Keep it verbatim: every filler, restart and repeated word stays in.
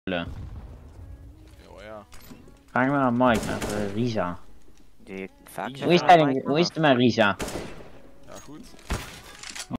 Ja, ja. Vraag maar aan Mike, naar uh, Risa. Die vaak Hoe Hoe is, zeggen aan het, Mike, hoe is het maar- met Risa? Ja, goed.